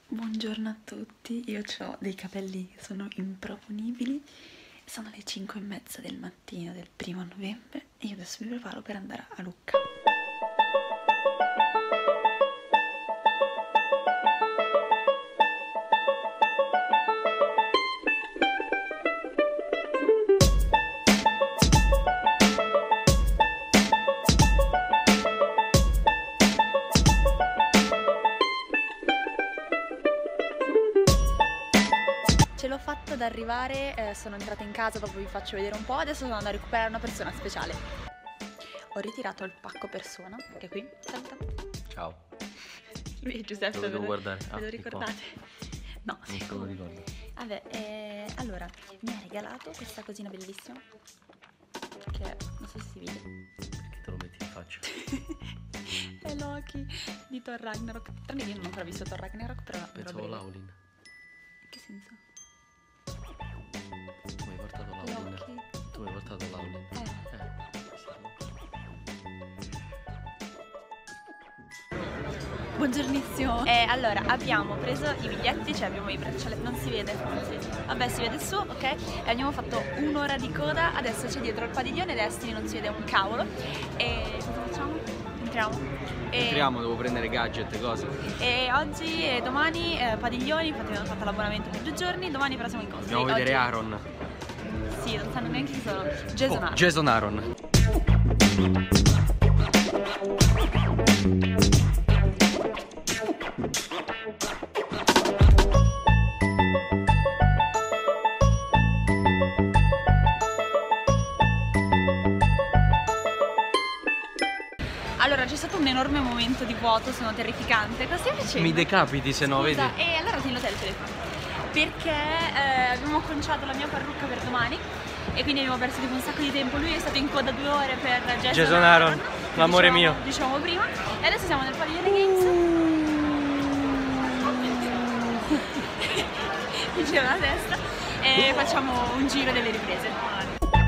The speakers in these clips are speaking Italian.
Buongiorno a tutti, io ho dei capelli che sono improponibili, sono le 5:30 del mattino del 1° novembre e io adesso mi preparo per andare a Lucca. Ce l'ho fatta ad arrivare, sono entrata in casa, dopo vi faccio vedere un po', adesso sono andata a recuperare una persona speciale. Ho ritirato il pacco persona, che è qui. Saluta. Ciao. Lui è Giuseppe, Dove devo guardare? ve lo ricordate? No, non te lo ricordo. Vabbè, allora, mi ha regalato questa cosina bellissima, che non so se si vede. Perché te lo metti in faccia? È Loki di Thor Ragnarok. Tranne che io non ho ancora visto Thor Ragnarok, però Pensavo Laulin. in che senso? Tu mi hai portato Laulin. Loki. Tu mi hai portato Laulin. Buongiornissimo. Allora, abbiamo preso i biglietti, cioè abbiamo i braccialetti, non si vede, vabbè si vede su, ok? E abbiamo fatto un'ora di coda, adesso c'è dietro il padiglione, Destiny non si vede un cavolo. E cosa facciamo? Entriamo? Entriamo, devo prendere gadget e cose. E oggi e domani padiglioni, infatti abbiamo fatto l'abbonamento per 2 giorni, domani però siamo in costa. Dobbiamo vedere Aaron. Sì, non sanno neanche chi sono. Jason Aaron. Jason Aaron. Allora, c'è stato un enorme momento di vuoto, sono terrificante. Cosa stai facendo? Mi decapiti se no, vedi? E allora tienilo te il telefono. Perché abbiamo acconciato la mia parrucca per domani e quindi abbiamo perso tipo un sacco di tempo. Lui è stato in coda 2 ore per Jason Aaron, l'amore mio. Dicevamo prima. E adesso siamo nel padiglione Games. Mi gira la testa e facciamo un giro delle riprese.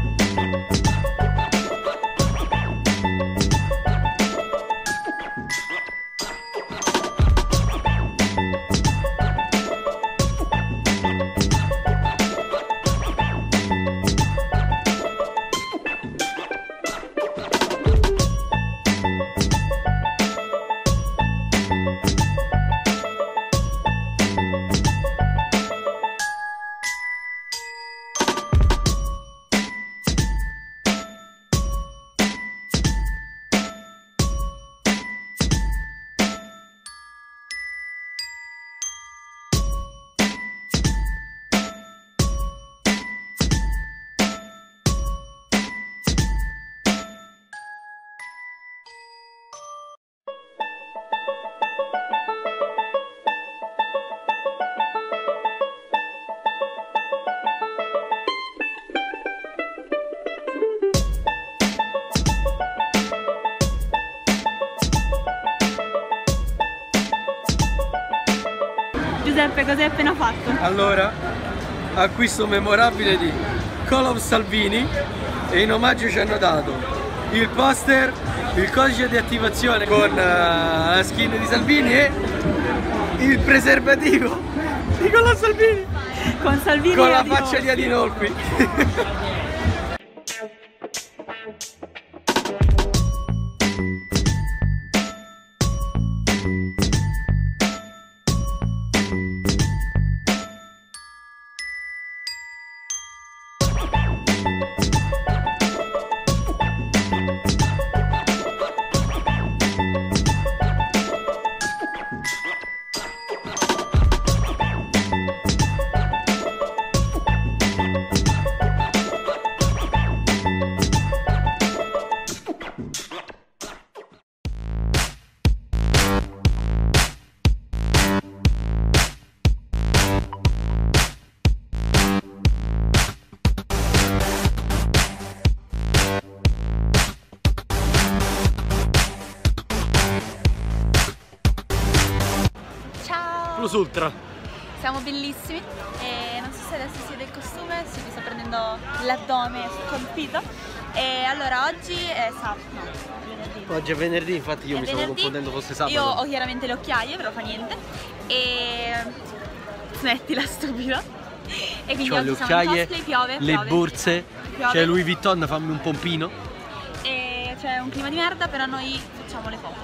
Giuseppe, cosa hai appena fatto? Allora, acquisto memorabile di Call of Salvini e in omaggio ci hanno dato il poster, il codice di attivazione con la skin di Salvini e il preservativo di Call of Salvini Con Salvini con e la Adinolfi. faccia di Adinolfi. Plus Ultra. Siamo bellissimi e non so se adesso si vede il costume, si mi sta prendendo l'addome scolpito. E allora oggi è sabato, no, venerdì. film. Oggi è venerdì, infatti io mi stavo confondendo fosse sabato. Io ho chiaramente le occhiaie, però fa niente. E smettila stupida. E quindi C'ho le oggi siamo in occhiaie, cosplay, piove, le borse, piove. c'è Louis Vuitton, fammi un pompino. E c'è un clima di merda, però noi facciamo le foto.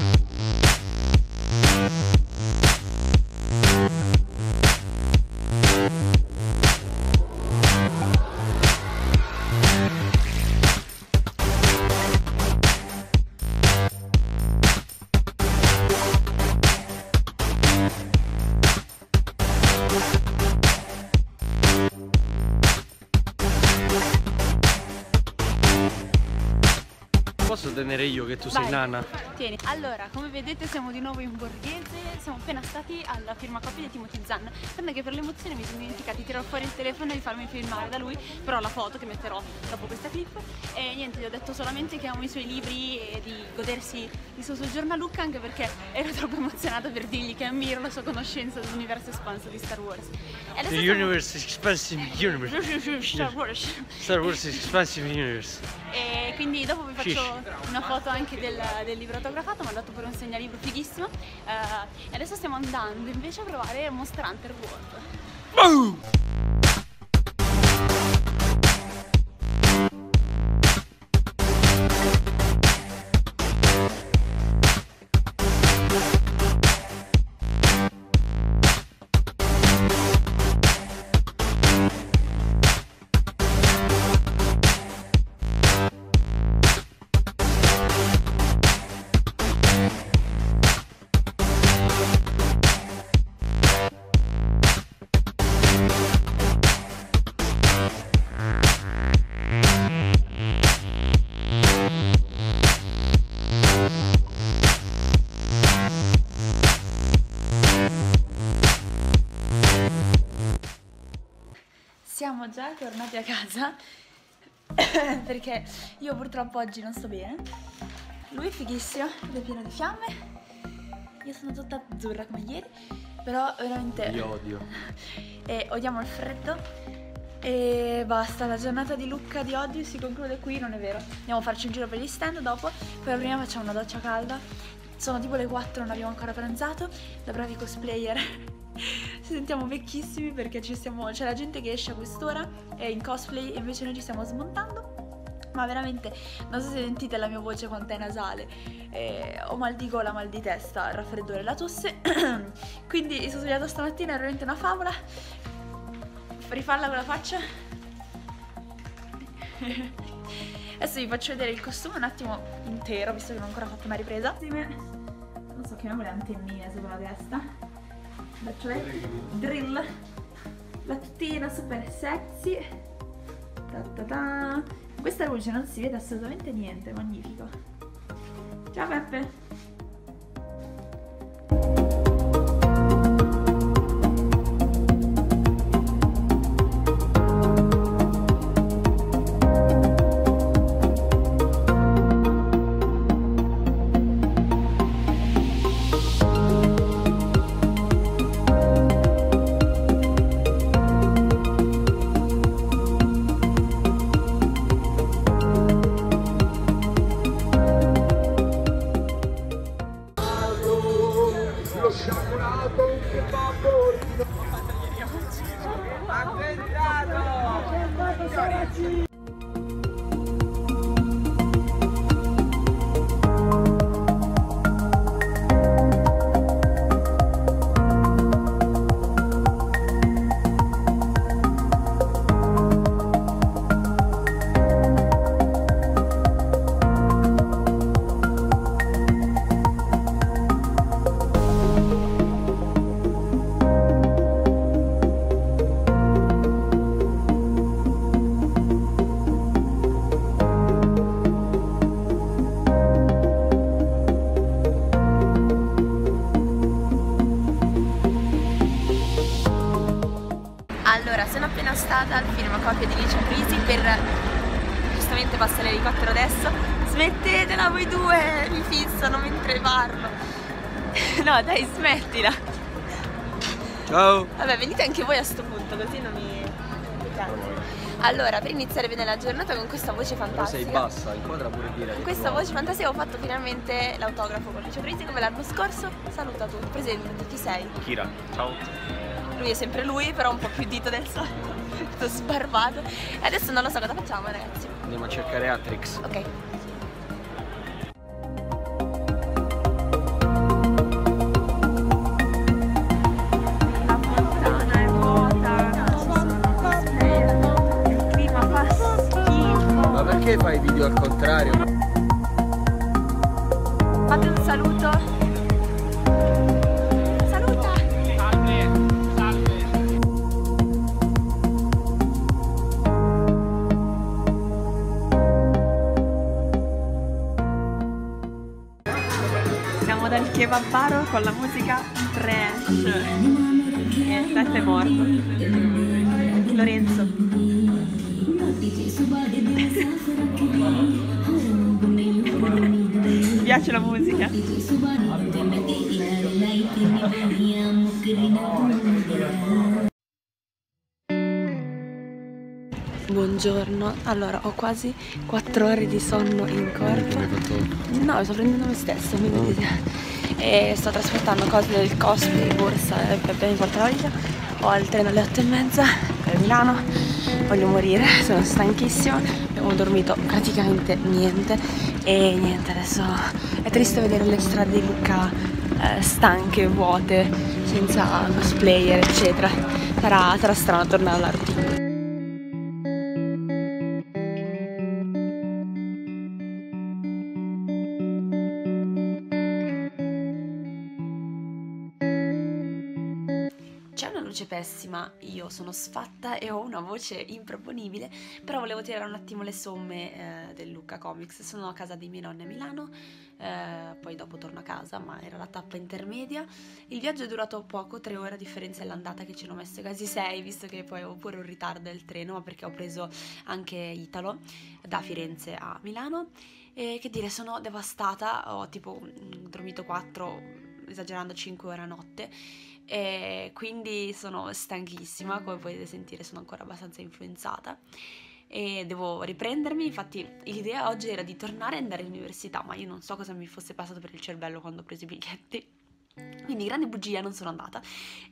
Posso tenere io che tu sei Vai. nana? Tieni. Allora, come vedete siamo di nuovo in Borghese, siamo appena stati alla firma copia di Timothy Zahn. Sembra che per l'emozione mi sono dimenticata di tirare fuori il telefono e di farmi filmare da lui, però la foto che metterò dopo questa clip. E niente, gli ho detto solamente che amo i suoi libri e di godersi il suo soggiorno a Lucca, anche perché ero troppo emozionata per dirgli che ammiro la sua conoscenza dell'universo espanso di Star Wars. E The universe is expansive universe. Star Wars. Star Wars is expansive universe. E quindi dopo vi faccio una foto anche del libro autografato, mi ha dato pure un segnalibro fighissimo. E adesso stiamo andando invece a provare Monster Hunter World. Siamo già tornati a casa perché io purtroppo oggi non sto bene. Lui è fighissimo ed è pieno di fiamme. Io sono tutta azzurra come ieri, però veramente Io odio. odiamo il freddo. E basta, la giornata di Lucca di oggi si conclude qui, non è vero. Andiamo a farci un giro per gli stand dopo, poi prima facciamo una doccia calda. Sono tipo le 4, non abbiamo ancora pranzato. Da bravi cosplayer ci sentiamo vecchissimi perché c'è la gente che esce a quest'ora è in cosplay e invece noi ci stiamo smontando. Ma veramente non so se sentite la mia voce quanto è nasale, ho mal di gola, mal di testa, il raffreddore, la tosse. Quindi mi sono svegliata stamattina, è veramente una favola. Rifarla con la faccia. Adesso vi faccio vedere il costume un attimo intero, visto che non ho ancora fatto una ripresa. Non so, chiamiamo le antennine sopra la testa. Cioè, drill, la tutina super sexy. Questa luce non si vede assolutamente niente, magnifico. Ciao Peppe. Allora, sono appena stata al firmacopia di Licia Prisi per giustamente passare le 4 adesso. Smettetela voi due, mi fissano mentre parlo. No dai, smettila. Ciao. Vabbè, venite anche voi a sto punto, così non mi... Allora, per iniziare bene la giornata con questa voce fantastica. Sei bassa, inquadra pure dire. Con questa voce fantastica ho fatto finalmente l'autografo con Lucio Prisi come l'anno scorso. Saluta tu, presentati, chi sei? Kira, ciao. Lui è sempre lui, però un po' più dito del solito, tutto sbarbato. E adesso non lo so cosa facciamo, ragazzi. Andiamo a cercare Atrix. Ok. Perché fai video al contrario? Fate un saluto. Saluta. Salve, salve. Siamo dal kebabaro con la musica trash. E Tess è morto. Lorenzo. Mi piace la musica. Buongiorno, allora ho quasi 4 ore di sonno in corpo. No, sto prendendo me stesso, mi vedete. E sto trasportando cose del cosplay, borsa per mi porta la vita. Ho il treno alle 8:30 per Milano. Voglio morire, sono stanchissima. Abbiamo dormito praticamente niente. E niente, adesso è triste vedere le strade di Lucca stanche, vuote, senza cosplayer, eccetera. Sarà strano tornare alla routine. C'è una luce pessima, io sono sfatta e ho una voce improponibile, però volevo tirare un attimo le somme del Lucca Comics. Sono a casa dei miei nonni a Milano, poi dopo torno a casa, ma era la tappa intermedia. Il viaggio è durato poco, 3 ore a differenza dell'andata che ci hanno messo quasi 6, visto che poi avevo pure un ritardo del treno, ma perché ho preso anche Italo da Firenze a Milano. E che dire, sono devastata, ho tipo dormito 4, esagerando 5 ore a notte. E quindi sono stanchissima, come potete sentire sono ancora abbastanza influenzata e devo riprendermi. Infatti l'idea oggi era di tornare e andare all'università, ma io non so cosa mi fosse passato per il cervello quando ho preso i biglietti, quindi grande bugia, non sono andata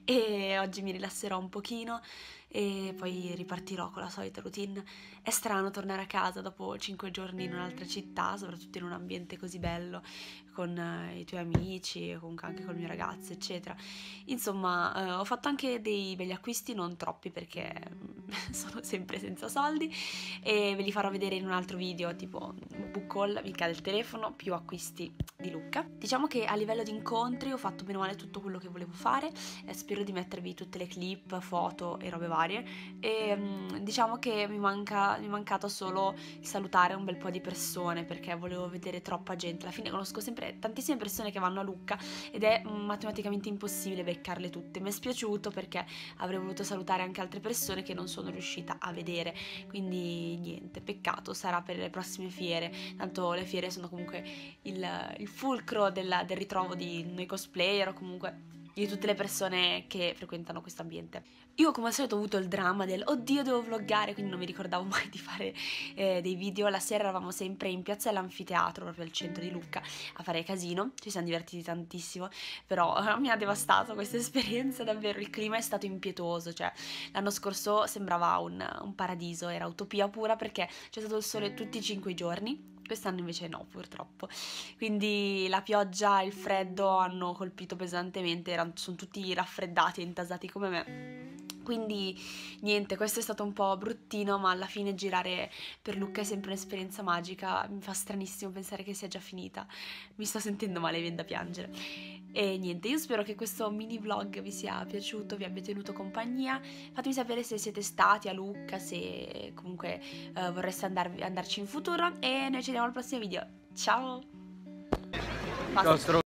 e oggi mi rilasserò un pochino e poi ripartirò con la solita routine. È strano tornare a casa dopo 5 giorni in un'altra città, soprattutto in un ambiente così bello, con i tuoi amici, comunque anche col mio ragazzo, eccetera. Insomma, ho fatto anche dei belli acquisti, non troppi perché sono sempre senza soldi, e ve li farò vedere in un altro video, tipo book haul, mi cade il telefono, più acquisti di Lucca. Diciamo che a livello di incontri ho fatto bene o male tutto quello che volevo fare, e spero di mettervi tutte le clip, foto e robe varie, e diciamo che mi è mancato solo salutare un bel po' di persone, perché volevo vedere troppa gente. Alla fine conosco sempre tantissime persone che vanno a Lucca ed è matematicamente impossibile beccarle tutte. Mi è spiaciuto perché avrei voluto salutare anche altre persone che non sono riuscita a vedere, quindi niente, peccato, sarà per le prossime fiere. Tanto le fiere sono comunque il fulcro del ritrovo di noi cosplayer o comunque di tutte le persone che frequentano questo ambiente. Io come al solito ho avuto il dramma del oddio devo vloggare, quindi non mi ricordavo mai di fare dei video. La sera eravamo sempre in piazza dell'Anfiteatro, proprio al centro di Lucca, a fare casino, ci siamo divertiti tantissimo, però mi ha devastato questa esperienza, davvero. Il clima è stato impietoso, cioè l'anno scorso sembrava un paradiso, era utopia pura perché c'è stato il sole tutti i 5 giorni. Quest'anno invece no, purtroppo. Quindi la pioggia e il freddo hanno colpito pesantemente, sono tutti raffreddati e intasati come me. Quindi niente, questo è stato un po' bruttino, ma alla fine girare per Lucca è sempre un'esperienza magica. Mi fa stranissimo pensare che sia già finita. Mi sto sentendo male, viene da piangere. E niente, io spero che questo mini vlog vi sia piaciuto, vi abbia tenuto compagnia. Fatemi sapere se siete stati a Lucca, se comunque vorreste andarci in futuro, e noi ci vediamo al prossimo video. Ciao! Basta.